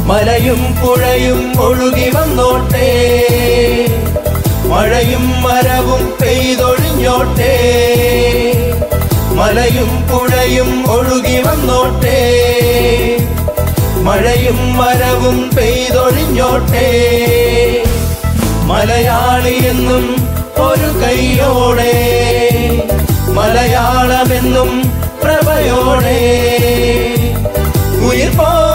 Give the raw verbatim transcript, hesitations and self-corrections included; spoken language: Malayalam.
മലയും പുഴയും ഒഴുകി വന്നോട്ടെ, മഴയും മരവും പെയ്തൊഴിഞ്ഞോട്ടെ. മലയും പുഴയും ഒഴുകി വന്നോട്ടെ, മഴയും മരവും പെയ്തൊഴിഞ്ഞോട്ടെ. മലയാളി എന്നും ഒരു കൈയോടെ, മലയാളമെന്നും പ്രഭയോടെ. ഉയിർ പോ